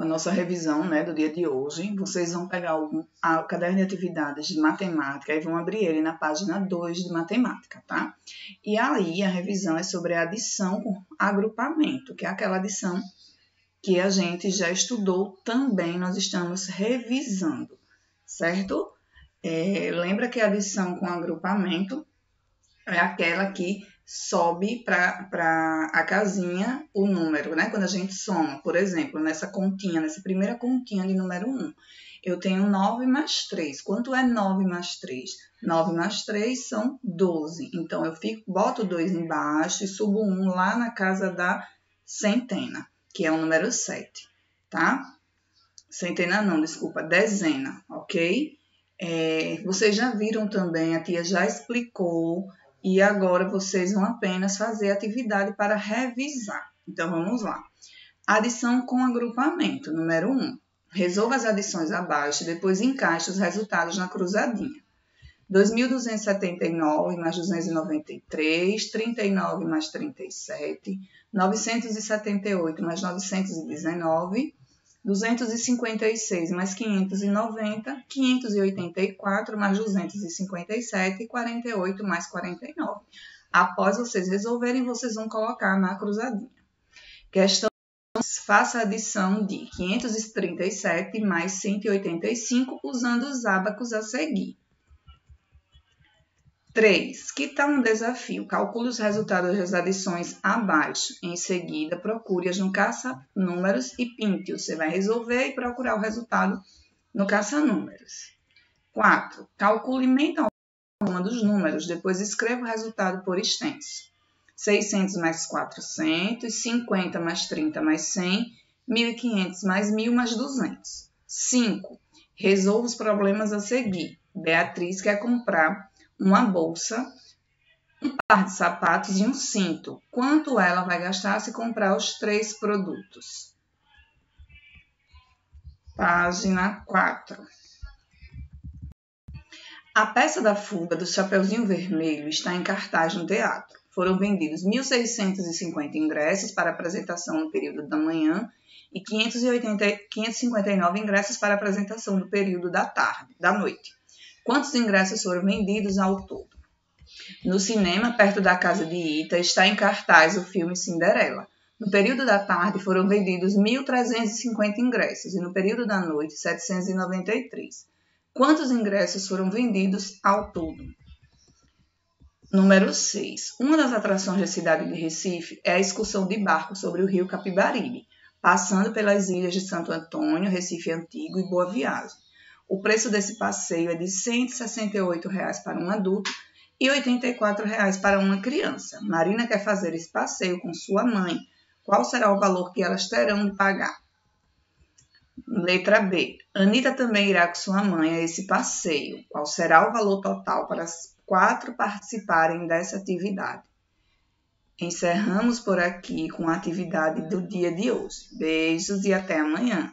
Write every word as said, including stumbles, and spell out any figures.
a nossa revisão, né, do dia de hoje. Vocês vão pegar o, a, o caderno de atividades de matemática e vão abrir ele na página dois de matemática, tá? E aí a revisão é sobre a adição com agrupamento, que é aquela adição que a gente já estudou também, nós estamos revisando, certo? É, lembra que a adição com agrupamento é aquela que sobe para a casinha o número, né? Quando a gente soma, por exemplo, nessa continha, nessa primeira continha de número um, eu tenho nove mais três. Quanto é nove mais três? nove mais três são doze. Então, eu fico, boto dois embaixo e subo um lá na casa da centena, que é o número sete, tá? Centena não, desculpa, dezena, ok? É, vocês já viram também, a tia já explicou, e agora vocês vão apenas fazer atividade para revisar. Então, vamos lá. Adição com agrupamento, número um. Resolva as adições abaixo e depois encaixe os resultados na cruzadinha. dois mil duzentos e setenta e nove mais duzentos e noventa e três, trinta e nove mais trinta e sete, novecentos e setenta e oito mais novecentos e dezenove, duzentos e cinquenta e seis mais quinhentos e noventa, quinhentos e oitenta e quatro mais duzentos e cinquenta e sete e quarenta e oito mais quarenta e nove. Após vocês resolverem, vocês vão colocar na cruzadinha. Questão: faça a adição de quinhentos e trinta e sete mais cento e oitenta e cinco usando os ábacos a seguir. três. Que tal um desafio? Calcule os resultados das adições abaixo. Em seguida, procure-as no caça-números e pinte-os. Você vai resolver e procurar o resultado no caça-números. quatro. Calcule mentalmente uma dos números. Depois, escreva o resultado por extenso. seiscentos mais quatrocentos, cinquenta mais trinta mais cem, mil e quinhentos mais mil mais duzentos. cinco. Resolva os problemas a seguir. Beatriz quer comprar uma bolsa, um par de sapatos e um cinto. Quanto ela vai gastar se comprar os três produtos? Página quatro. A peça da fuga do Chapeuzinho Vermelho está em cartaz no teatro. Foram vendidos mil seiscentos e cinquenta ingressos para apresentação no período da manhã e quinhentos e oitenta, quinhentos e cinquenta e nove ingressos para apresentação no período da tarde, da noite. Quantos ingressos foram vendidos ao todo? No cinema, perto da casa de Ita, está em cartaz o filme Cinderela. No período da tarde, foram vendidos mil trezentos e cinquenta ingressos e no período da noite, setecentos e noventa e três. Quantos ingressos foram vendidos ao todo? Número seis. Uma das atrações da cidade de Recife é a excursão de barco sobre o rio Capibaribe, passando pelas ilhas de Santo Antônio, Recife Antigo e Boa Viagem. O preço desse passeio é de cento e sessenta e oito reais para um adulto e oitenta e quatro reais para uma criança. Marina quer fazer esse passeio com sua mãe. Qual será o valor que elas terão de pagar? Letra B. Anita também irá com sua mãe a esse passeio. Qual será o valor total para as quatro participarem dessa atividade? Encerramos por aqui com a atividade do dia de hoje. Beijos e até amanhã.